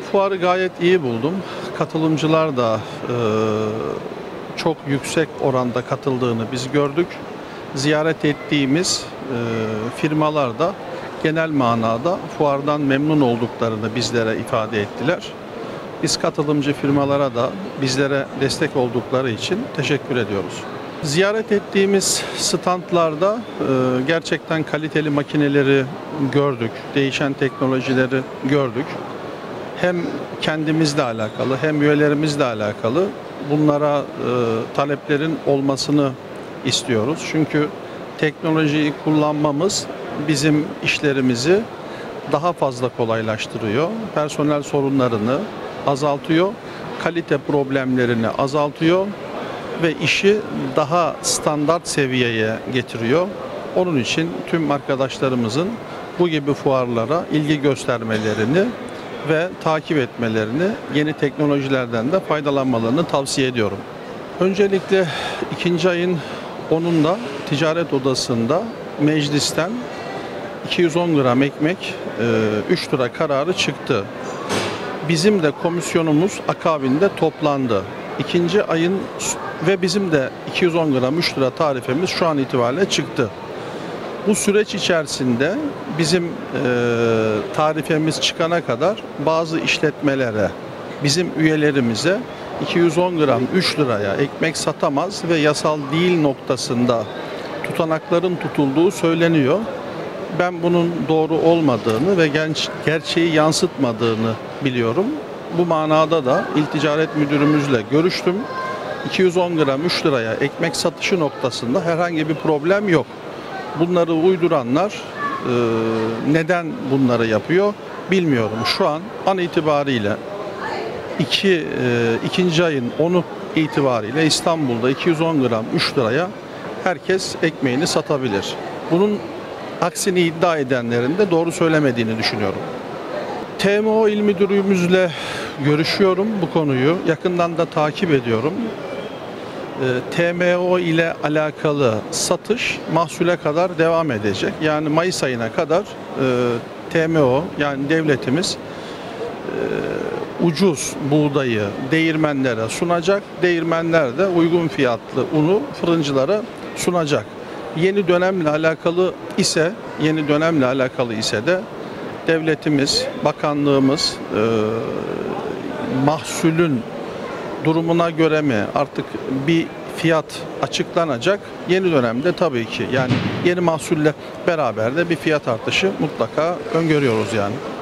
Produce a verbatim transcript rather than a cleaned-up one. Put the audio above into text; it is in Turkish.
fuarı gayet iyi buldum. Katılımcılar da e, çok yüksek oranda katıldığını biz gördük. Ziyaret ettiğimiz e, firmalar da genel manada fuardan memnun olduklarını bizlere ifade ettiler. Biz katılımcı firmalara da bizlere destek oldukları için teşekkür ediyoruz. Ziyaret ettiğimiz standlarda e, gerçekten kaliteli makineleri gördük, değişen teknolojileri gördük. Hem kendimizle alakalı hem üyelerimizle alakalı bunlara e, taleplerin olmasını istiyoruz. Çünkü teknolojiyi kullanmamız bizim işlerimizi daha fazla kolaylaştırıyor. Personel sorunlarını azaltıyor, kalite problemlerini azaltıyor ve işi daha standart seviyeye getiriyor. Onun için tüm arkadaşlarımızın bu gibi fuarlara ilgi göstermelerini ve takip etmelerini, yeni teknolojilerden de faydalanmalarını tavsiye ediyorum. Öncelikle ikinci ayın onunda Ticaret Odası'nda meclisten iki yüz on gram ekmek üç lira kararı çıktı. Bizim de komisyonumuz akabinde toplandı. İkinci ayın ve bizim de iki yüz on gram üç lira tarifemiz şu an itibariyle çıktı. Bu süreç içerisinde bizim e, tarifemiz çıkana kadar bazı işletmelere, bizim üyelerimize iki yüz on gram üç liraya ekmek satamaz ve yasal değil noktasında tutanakların tutulduğu söyleniyor. Ben bunun doğru olmadığını ve genç, gerçeği yansıtmadığını biliyorum. Bu manada da İl Ticaret Müdürümüzle görüştüm. iki yüz on gram üç liraya ekmek satışı noktasında herhangi bir problem yok. Bunları uyduranlar e, neden bunları yapıyor bilmiyorum. Şu an an itibariyle iki, e, ikinci ayın onu itibariyle İstanbul'da iki yüz on gram üç liraya herkes ekmeğini satabilir. Bunun aksini iddia edenlerin de doğru söylemediğini düşünüyorum. T M O İl Müdürümüzle görüşüyorum bu konuyu. Yakından da takip ediyorum. T M O ile alakalı satış mahsule kadar devam edecek. Yani Mayıs ayına kadar T M O yani devletimiz ucuz buğdayı değirmenlere sunacak. Değirmenler de uygun fiyatlı unu fırıncılara sunacak. Yeni dönemle alakalı ise yeni dönemle alakalı ise de devletimiz, bakanlığımız e, mahsulün durumuna göre mi artık bir fiyat açıklanacak. Yeni dönemde tabii ki yani yeni mahsulle beraber de bir fiyat artışı mutlaka öngörüyoruz yani.